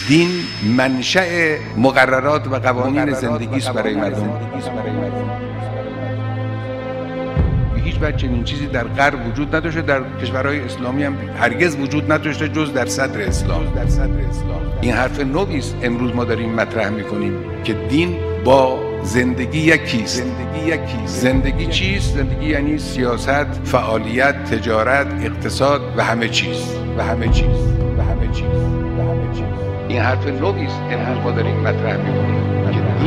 دین منشأ مقررات و قوانین زندگی است برای مردم. هیچ وجه چنین چیزی در غرب وجود نداشته، در کشورهای اسلامی هم هرگز وجود نداشته جز در صدر اسلام. این حرف نوعی است امروز ما داریم مطرح میکنیم که دین با زندگی یکیست. زندگی چیست؟ زندگی یعنی سیاست، فعالیت، تجارت، اقتصاد و همه چیز. این حرف نوعی است امروز ما داریم مطرح میکنیم که